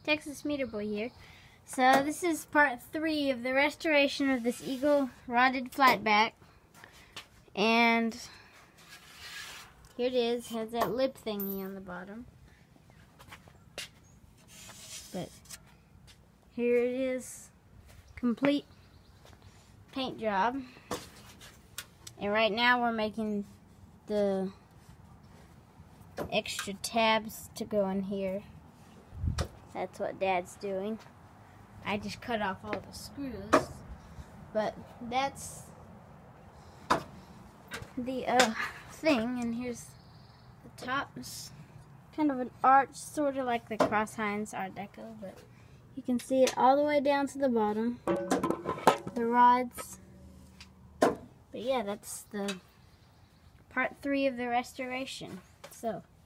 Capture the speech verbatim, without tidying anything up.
Texas Meter Boy here. So this is part three of the restoration of this Eagle rotted flatback. And here it is. Has that lip thingy on the bottom. But here it is. Complete paint job. And right now we're making the extra tabs to go in here. That's what Dad's doing. I just cut off all the screws, but that's the uh, thing. And here's the top. It's kind of an arch, sort of like the Cross Hines Art Deco, but you can see it all the way down to the bottom. The rods. But yeah, that's the part three of the restoration. So